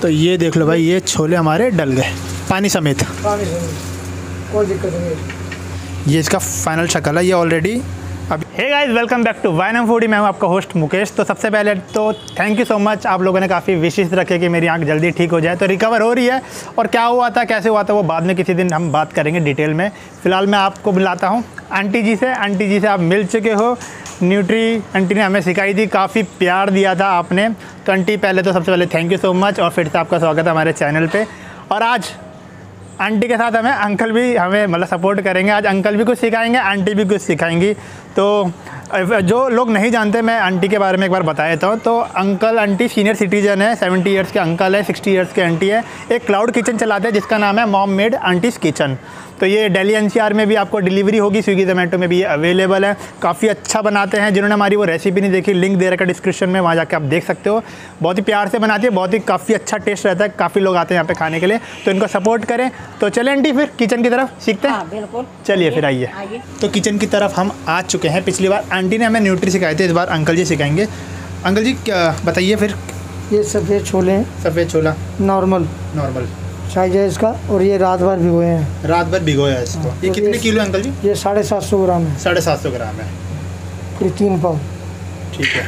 तो ये देख लो भाई, ये छोले हमारे डल गए पानी समेत। कोई दिक्कत नहीं। ये इसका फाइनल शक्ल है ये ऑलरेडी। अब hey guys, welcome back to वाइनम फूडी। मैं हूं आपका होस्ट मुकेश। तो सबसे पहले तो थैंक यू सो मच, आप लोगों ने काफ़ी विशेष रखे कि मेरी आंख जल्दी ठीक हो जाए। तो रिकवर हो रही है, और क्या हुआ था कैसे हुआ था वो बाद में किसी दिन हम बात करेंगे डिटेल में। फ़िलहाल मैं आपको बुलाता हूँ आंटी जी से। आंटी जी से आप मिल चुके हो, न्यूट्री आंटी ने हमें सिखाई थी, काफ़ी प्यार दिया था आपने। तो आंटी पहले तो सबसे पहले थैंक यू सो मच, और फिर से आपका स्वागत है हमारे चैनल पे। और आज आंटी के साथ हमें अंकल भी हमें मतलब सपोर्ट करेंगे। आज अंकल भी कुछ सिखाएंगे, आंटी भी कुछ सिखाएंगी। तो जो लोग नहीं जानते, मैं आंटी के बारे में एक बार बता देता हूँ। तो अंकल आंटी सीनियर सिटीजन है, 70 ईयर्स के अंकल है, 60 ईयर्स के आंटी है। एक क्लाउड किचन चलाते हैं जिसका नाम है मॉम मेड आंटीज़ किचन। तो ये दिल्ली एनसीआर में भी आपको डिलीवरी होगी, स्विगी जोमेटो में भी ये अवेलेबल है। काफ़ी अच्छा बनाते हैं। जिन्होंने हमारी वो रेसिपी नहीं देखी, लिंक दे रखा है डिस्क्रिप्शन में, वहाँ जाकर आप देख सकते हो। बहुत ही प्यार से बनाती है, बहुत ही काफ़ी अच्छा टेस्ट रहता है। काफ़ी लोग आते हैं यहाँ पे खाने के लिए, तो इनको सपोर्ट करें। तो चलें आंटी फिर किचन की तरफ सीखते हैं। बिल्कुल, चलिए फिर आइए। तो किचन की तरफ हम आ चुके हैं। पिछली बार आंटी ने हमें न्यूट्री सिखाए थे, इस बार अंकल जी सिखाएंगे। अंकल जी क्या बताइए फिर। ये सफ़ेद छोले हैं, सफ़ेद छोला नॉर्मल साइज है इसका, और ये रात भर भिगोए हैं। रात भर भिगोया है इसको। ये कितने किलो है अंकल जी? ये 750 ग्राम है। 750 ग्राम है। ये 3 पाव। ठीक है।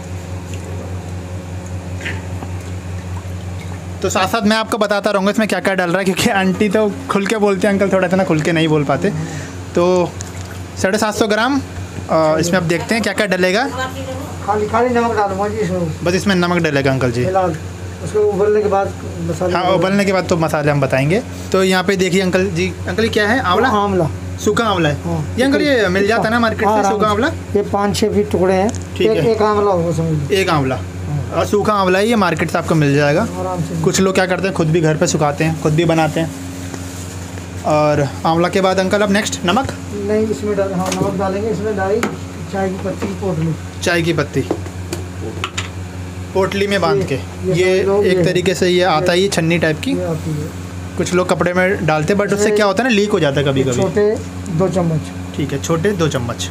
तो साथ साथ मैं आपको बताता रहूँगा इसमें क्या क्या डल रहा है, क्योंकि आंटी तो खुल के बोलते हैं, अंकल थोड़ा इतना खुल के नहीं बोल पाते। तो 750 ग्राम इसमें आप देखते हैं क्या क्या डलेगा। खाली नमक डालूंगा जी इसमें, बस इसमें नमक डलेगा अंकल जी। उसको उबलने के बाद मसाला। हाँ, उबलने के बाद तो मसाले हम बताएंगे। तो यहाँ पे देखिए अंकल जी, अंकल ये क्या है? आंवला, सूखा आंवला है। हाँ। ये अंकल ये मिल जाता है ना मार्केट से सूखा आंवला? ये 5-6 फीट टुकड़े हैं। ठीक है। एक आंवला होगा समझ। एक आंवला और सूखा आंवला है, ये मार्केट से आपको मिल जाएगा। आराम से। कुछ लोग क्या करते हैं, खुद भी घर पे सुखाते हैं, खुद भी बनाते हैं। और आंवला के बाद अंकल अब नेक्स्ट नमक नहीं इसमें डाल, हाँ नमक डालेंगे। इसमें डाली चाय की पत्ती की पोटली, चाय की पत्ती पोटली में बांध के। ये एक तरीके से ये आता है, ये छन्नी टाइप की। कुछ लोग कपड़े में डालते, बट उससे क्या होता है ना, लीक हो जाता है कभी कभी। छोटे 2 चम्मच। ठीक है, छोटे 2 चम्मच।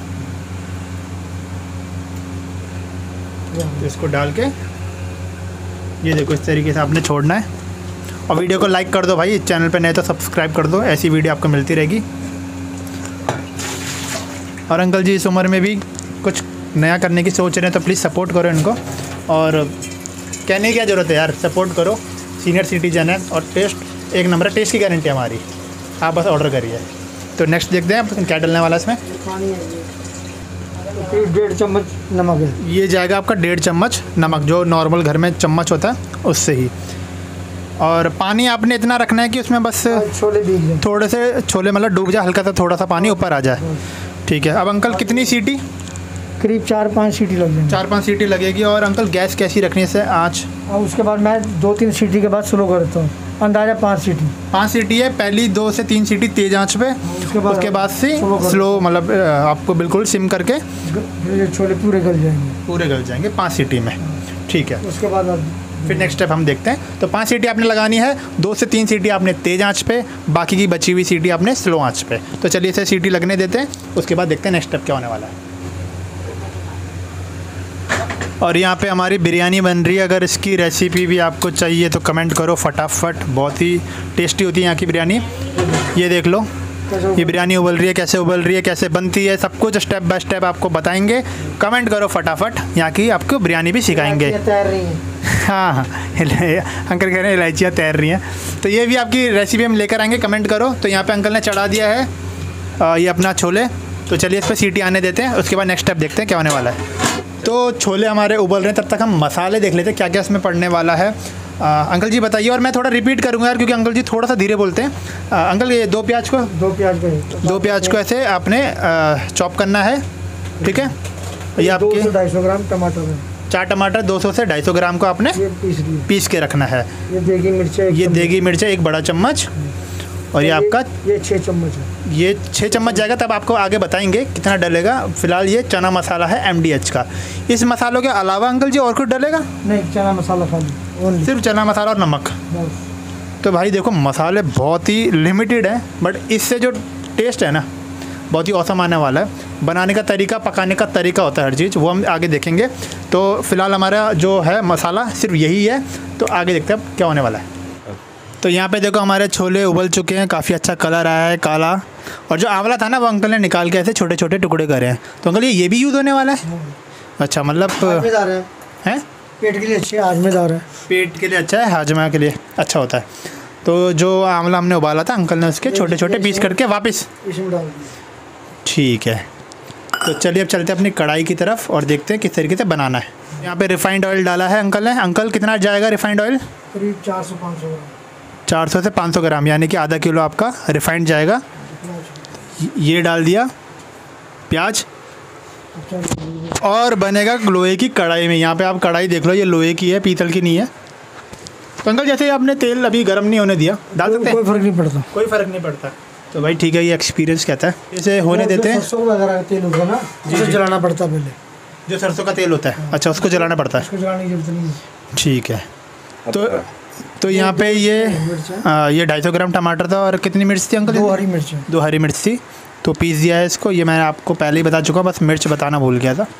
तो इसको डाल के ये देखो, इस तरीके से आपने छोड़ना है। और वीडियो को लाइक कर दो भाई, चैनल पे नए तो सब्सक्राइब कर दो, ऐसी वीडियो आपको मिलती रहेगी। और अंकल जी इस उम्र में भी कुछ नया करने की सोच रहे हैं, तो प्लीज़ सपोर्ट करो इनको। और कहने की क्या ज़रूरत है यार, सपोर्ट करो। सीनियर सिटीजन है और टेस्ट एक नंबर है, टेस्ट की गारंटी है हमारी। आप बस ऑर्डर करिए। तो नेक्स्ट देखते हैं आप क्या डलने वाला है इसमें। तो 1.5 चम्मच नमक है। ये जाएगा आपका 1.5 चम्मच नमक, जो नॉर्मल घर में चम्मच होता है उससे ही। और पानी आपने इतना रखना है कि उसमें बस छोले भीग जाए, थोड़े से छोले मतलब डूब जाए, हल्का सा थोड़ा सा पानी ऊपर आ जाए। ठीक है। अब अंकल कितनी सीटी? करीब 4-5 सीटी लग जाएंगी। 4-5 सीटी लगेगी। और अंकल गैस कैसी रखनी है आँच? और उसके बाद मैं 2-3 सीटी के बाद स्लो करता हूँ, अंदाज़ा 5 सीटी। 5 सीटी है, पहली 2 से 3 सीटी तेज़ आंच पे, उसके बाद से स्लो, मतलब आपको बिल्कुल सिम करके ये छोले पूरे गल जाएंगे 5 सीटी में। ठीक है। उसके बाद फिर नेक्स्ट स्टेप हम देखते हैं। तो 5 सीटी आपने लगानी है, 2 से 3 सीटी आपने तेज़ आंच पे, बाकी की बची हुई सीटी आपने स्लो आंच पे। तो चलिए इसे सीटी लगने देते हैं, उसके बाद देखते हैं नेक्स्ट स्टेप क्या होने वाला है। और यहाँ पे हमारी बिरयानी बन रही है। अगर इसकी रेसिपी भी आपको चाहिए तो कमेंट करो फटाफट। बहुत ही टेस्टी होती है यहाँ की बिरयानी। ये देख लो, ये बिरयानी उबल रही है, कैसे उबल रही है, कैसे बनती है, सब कुछ स्टेप बाय स्टेप आपको बताएंगे। कमेंट करो फटाफट, यहाँ की आपको बिरयानी भी सिखाएंगे। तैर रही है। हाँ, अंकल कह रहे हैं इलायचियाँ तैर रही हैं। तो ये भी आपकी रेसिपी हम लेकर आएंगे, कमेंट करो। तो यहाँ पे अंकल ने चढ़ा दिया है ये अपना छोले। तो चलिए इस पर सीटी आने देते हैं, उसके बाद नेक्स्ट स्टेप देखते हैं क्या होने वाला है। तो छोले हमारे उबल रहे हैं, तब तक हम मसाले देख लेते हैं क्या क्या इसमें पड़ने वाला है। अंकल जी बताइए। और मैं थोड़ा रिपीट करूँगा यार, क्योंकि अंकल जी थोड़ा सा धीरे बोलते हैं। अंकल ये 2 प्याज को ऐसे आपने चॉप करना है। ठीक है। ये आपके 200-250 ग्राम टमाटर है। 4 टमाटर 200 से 250 ग्राम को आपने पीस के रखना है। ये देगी मिर्च है 1 बड़ा चम्मच। और ये आपका ये 6 चम्मच है। ये 6 चम्मच जाएगा, तब आपको आगे बताएंगे कितना डलेगा। फिलहाल ये चना मसाला है MDH का। इस मसालों के अलावा अंकल जी और कुछ डलेगा? नहीं, चना मसाला खाली, सिर्फ चना मसाला और नमक। तो भाई देखो, मसाले बहुत ही लिमिटेड हैं, बट इससे जो टेस्ट है ना बहुत ही औसम आने वाला है। बनाने का तरीका, पकाने का तरीका होता है हर चीज़, वो हम आगे देखेंगे। तो फ़िलहाल हमारा जो है मसाला सिर्फ यही है, तो आगे देखते हैं अब क्या होने वाला है। तो यहाँ पे देखो हमारे छोले उबल चुके हैं, काफ़ी अच्छा कलर आया है काला, और जो आंवला था ना वो अंकल ने निकाल के ऐसे छोटे छोटे टुकड़े करे हैं। तो अंकल ये भी यूज़ होने वाला है? अच्छा, मतलब हैं, पेट के लिए अच्छे, हाजमेदार है। पेट के लिए अच्छा है, हाजमा के लिए अच्छा होता है। तो जो आंवला हमने उबाला था अंकल ने उसके छोटे छोटे पीस करके वापस इसमें डाल दिया। ठीक है। तो चलिए अब चलते हैं अपनी कढ़ाई की तरफ और देखते हैं किस तरीके से बनाना है। यहाँ पे रिफाइंड ऑयल डाला है अंकल ने। अंकल कितना जाएगा रिफाइंड ऑयल? करीब 400-500 ग्राम। 400 से 500 ग्राम, यानी कि आधा किलो आपका रिफाइंड जाएगा। ये डाल दिया प्याज, और बनेगा लोहे की कढ़ाई में। यहाँ पे आप कढ़ाई देख लो, ये लोहे की है, पीतल की नहीं है। तो अंकल जैसे आपने तेल अभी गर्म नहीं होने दिया, डाल सकते हैं? कोई फ़र्क नहीं पड़ता। कोई फ़र्क नहीं पड़ता। तो भाई ठीक है, ये एक्सपीरियंस कहता है। इसे होने देते हैं। सरसों वगैरह का तेल होता है ना, उसे जलाना पड़ता है पहले। जो सरसों का तेल होता है, अच्छा, उसको जलाना पड़ता है। उसको जलाने की जरूरत नहीं है। ठीक है। तो यहाँ पे ये 250 ग्राम टमाटर था, और कितनी मिर्च थी अंकल? 2 हरी मिर्च। 2 हरी मिर्च थी, तो पीस दिया है इसको। ये मैंने आपको पहले ही बता चुका हूँ, बस मिर्च बताना भूल गया था।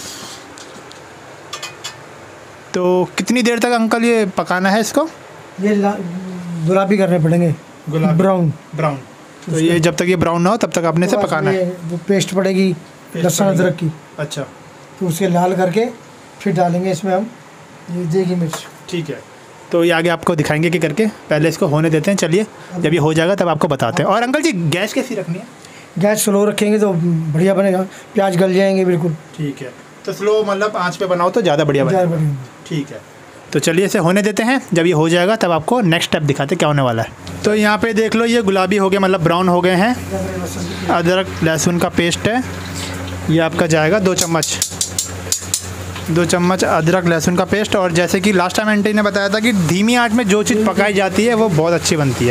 तो कितनी देर तक अंकल ये पकाना है इसको? ये गुलाबी करने पड़ेंगे, ब्राउन। तो ये जब तक ये ब्राउन ना हो तब तक आपने इसे पकाना है। वो पेस्ट पड़ेगी लहसुन अदरक की, अच्छा, तो उसके लाल करके फिर डालेंगे इसमें हम ये देगी मिर्च। ठीक है। तो ये आगे आपको दिखाएंगे कि करके, पहले इसको होने देते हैं। चलिए, जब ये हो जाएगा तब आपको बताते हैं। और अंकल जी गैस कैसी रखनी है? गैस स्लो रखेंगे तो बढ़िया बनेगा, प्याज गल जाएंगे बिल्कुल। ठीक है। तो स्लो मतलब आंच पे बनाओ तो ज़्यादा बढ़िया बनेगा। ठीक है। तो चलिए इसे होने देते हैं, जब ये हो जाएगा तब आपको नेक्स्ट स्टेप दिखाते हैं क्या होने वाला है। तो यहाँ पे देख लो, ये गुलाबी हो गए, मतलब ब्राउन हो गए हैं। अदरक लहसुन का पेस्ट है, ये आपका जाएगा 2 चम्मच। 2 चम्मच अदरक लहसुन का पेस्ट। और जैसे कि लास्ट टाइम आंटी ने बताया था कि धीमी आंच में जो चीज़ पकाई जाती है वो बहुत अच्छी बनती है।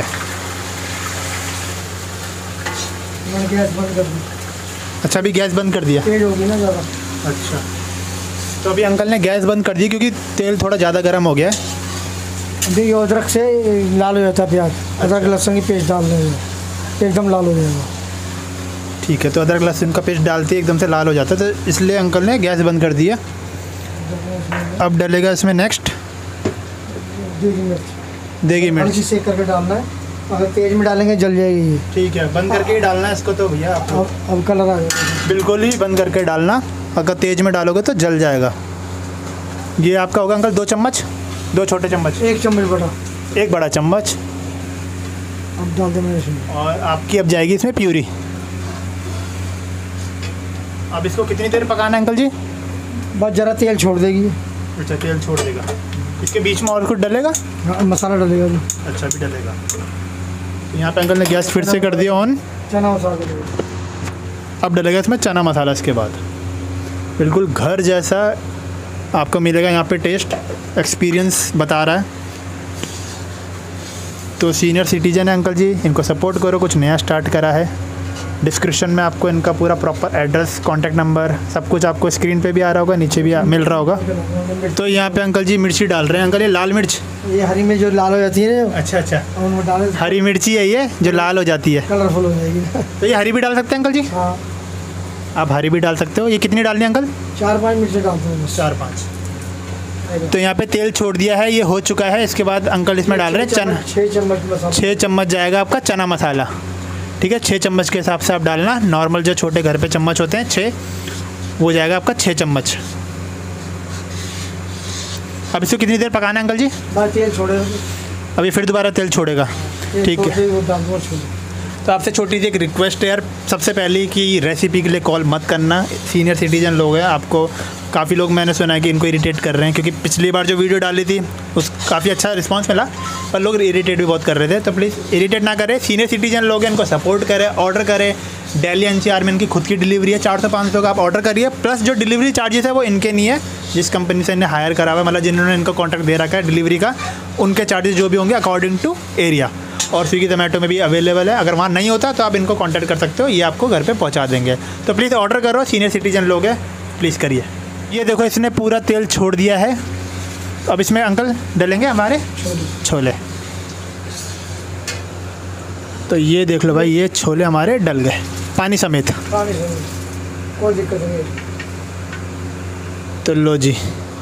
गैस बंद कर दी। अच्छा, अभी गैस बंद कर दिया? तेल होगी ना ज़्यादा। अच्छा, तो अभी अंकल ने गैस बंद कर दी क्योंकि तेल थोड़ा ज़्यादा गर्म हो गया है। अभी अदरक से लाल हो जाता है प्याज, अदरक लहसुन की पेस्ट डाल देंगे, एकदम लाल हो जाएगा। ठीक है। तो अदरक लहसुन का पेस्ट डालते ही एकदम से लाल हो जाता है, तो इसलिए अंकल ने गैस बंद कर दिया। अब डलेगा इसमें नेक्स्ट देगी मिर्च। सेक करके डालना है, अगर तेज में डालेंगे जल जाएगी ये। ठीक है, बंद करके ही डालना है इसको तो भैया आपको। अब कलर आ जाएगा। बिल्कुल ही बंद करके डालना, अगर तेज में डालोगे तो जल जाएगा। ये आपका होगा अंकल 2 चम्मच, 2 छोटे चम्मच। 1 चम्मच बड़ा, 1 बड़ा चम्मच। अब डाल देना इसमें। और आपकी अब जाएगी इसमें प्यूरी। अब इसको कितनी देर पकाना है अंकल जी? बस ज़रा तेल छोड़ देगी। अच्छा, तेल छोड़ देगा। इसके बीच में और कुछ डलेगा? हाँ, मसाला डलेगा भी। अच्छा, भी डलेगा। तो यहाँ पे अंकल ने गैस फिर से कर दिया ऑन। चना मसाला डलेगा। अब डलेगा इसमें चना मसाला। इसके बाद बिल्कुल घर जैसा आपको मिलेगा यहाँ पे टेस्ट, एक्सपीरियंस बता रहा है। तो सीनियर सिटीजन है अंकल जी, इनको सपोर्ट करो, कुछ नया स्टार्ट करा है। डिस्क्रिप्शन में आपको इनका पूरा प्रॉपर एड्रेस, कॉन्टैक्ट नंबर, सब कुछ आपको स्क्रीन पे भी आ रहा होगा, नीचे भी मिल रहा होगा। तो यहाँ पे अंकल जी मिर्ची डाल रहे हैं। अंकल ये लाल मिर्च, ये हरी मिर्च जो लाल हो जाती है ना। अच्छा अच्छा, उनमें डाले हरी मिर्ची है ये जो लाल हो जाती है, कलरफुल हो जाएगी। तो ये हरी भी डाल सकते हैं अंकल जी? हाँ, आप हरी भी डाल सकते हो। ये कितनी डालनी है अंकल? 4-5 मिर्च डालते हैं, 4-5। तो यहाँ पे तेल छोड़ दिया है, ये हो चुका है। इसके बाद अंकल इसमें डाल रहे हैं चना। 6 चम्मच मसाला। 6 चम्मच जाएगा आपका चना मसाला। ठीक है, 6 चम्मच के हिसाब से आप डालना। नॉर्मल जो छोटे घर पे चम्मच होते हैं 6, वो जाएगा आपका 6 चम्मच। अब इसको कितनी देर पकाना है अंकल जी? बस तेल छोड़ेगा, अभी फिर दोबारा तेल छोड़ेगा। ठीक है। वो डाल दो, छोड़ दो। तो आपसे छोटी सी एक रिक्वेस्ट है यार, सबसे पहले कि रेसिपी के लिए कॉल मत करना। सीनियर सिटीजन लोग हैं, आपको काफ़ी लोग मैंने सुना है कि इनको इरिटेट कर रहे हैं, क्योंकि पिछली बार जो वीडियो डाली थी उस काफ़ी अच्छा रिस्पांस मिला, पर लोग इरिटेट भी बहुत कर रहे थे। तो प्लीज़ इरिटेट ना करें, सीनियर सिटीजन लोग हैं, इनको सपोर्ट करें, ऑर्डर करें। दिल्ली NCR में इनकी खुद की डिलीवरी है, 400-500 का आप ऑर्डर करिए। प्लस जो डिलीवरी चार्जेस है वो इनके नहीं है, जिस कंपनी से इन्हें हायर करा हुआ है, मतलब जिन्होंने इनको कॉन्ट्रैक्ट दे रखा है डिलीवरी का, उनके चार्जेस जो भी होंगे अकॉर्डिंग टू एरिया। और स्विगी जोमेटो में भी अवेलेबल है, अगर वहाँ नहीं होता तो आप इनको कांटेक्ट कर सकते हो, ये आपको घर पे पहुँचा देंगे। तो प्लीज़ ऑर्डर करो, सीनियर सिटीजन लोग हैं, प्लीज़ करिए। ये देखो इसने पूरा तेल छोड़ दिया है। अब इसमें अंकल डलेंगे हमारे छोले। तो ये देख लो भाई, ये छोले हमारे डल गए पानी समेत। कोई दिक्कत नहीं है। तो लो जी।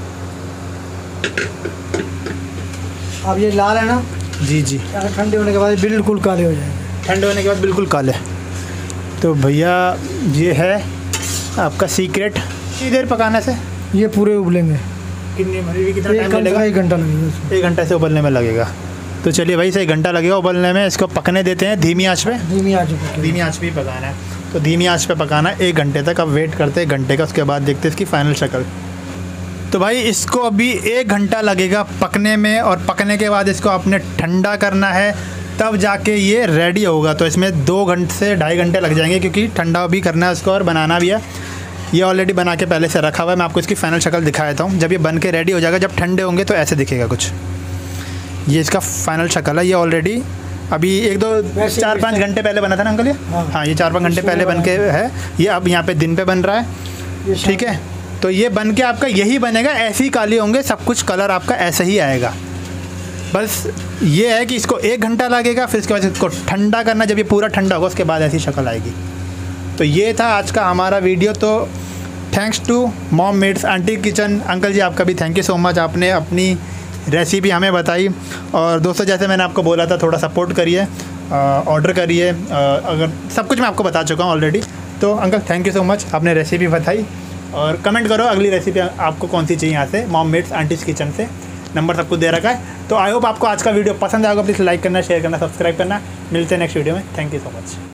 अब ये लाल है ना, जी जी। ठंडे होने के बाद बिल्कुल काले हो जाएंगे। ठंडे होने के बाद बिल्कुल काले। तो भैया ये है आपका सीक्रेट। कितनी देर पकाने से ये पूरे उबलेंगे। कितना टाइम लगेगा? 1 घंटा लगेगा। 1 घंटे से उबलने में लगेगा। तो चलिए भाई, 1 घंटा लगेगा उबलने में। इसको पकने देते हैं धीमी आंच पे। धीमी आंच पे, धीमी आंच पे ही पकाना है। तो धीमी आंच पे पकाना है 1 घंटे तक। अब वेट करते हैं 1 घंटे का, उसके बाद देखते हैं इसकी फ़ाइनल शक्ल। तो भाई इसको अभी 1 घंटा लगेगा पकने में, और पकने के बाद इसको आपने ठंडा करना है, तब जाके ये रेडी होगा। तो इसमें 2 घंटे से 2.5 घंटे लग जाएंगे, क्योंकि ठंडा भी करना है उसको और बनाना भी है। ये ऑलरेडी बना के पहले से रखा हुआ है। मैं आपको इसकी फ़ाइनल शक्ल दिखा देता हूँ। जब ये बन के रेडी हो जाएगा, जब ठंडे होंगे तो ऐसे दिखेगा कुछ। ये इसका फ़ाइनल शक्ल है। ये ऑलरेडी अभी 4-5 घंटे पहले बना था ना अंकल ये? हाँ, ये 4-5 घंटे पहले बन के है। ये अब यहाँ पे दिन पे बन रहा है, ठीक है। तो ये बन के आपका यही बनेगा, ऐसे ही काले होंगे सब कुछ, कलर आपका ऐसा ही आएगा। बस ये है कि इसको 1 घंटा लगेगा, फिर इसके बाद इसको ठंडा करना। जब ये पूरा ठंडा होगा उसके बाद ऐसी शक्ल आएगी। तो ये था आज का हमारा वीडियो। तो thanks to mom mades aunty kitchen. Uncle ji आपका भी थैंक यू सो मच, आपने अपनी रेसिपी हमें बताई। और दोस्तों, जैसे मैंने आपको बोला था, थोड़ा सपोर्ट करिए, ऑर्डर करिए। अगर सब कुछ मैं आपको बता चुका हूँ ऑलरेडी। तो uncle thank you so much, आपने रेसिपी बताई। और कमेंट करो अगली रेसिपी आपको कौन सी चाहिए यहाँ से, मॉम मेड्स आंटीज़ किचन से। नंबर सबको दे रखा है। तो आई होप आपको आज का वीडियो पसंद आएगा। प्लीज़ लाइक करना, शेयर करना, सब्सक्राइब करना। मिलते हैं नेक्स्ट वीडियो में। Thank you so much.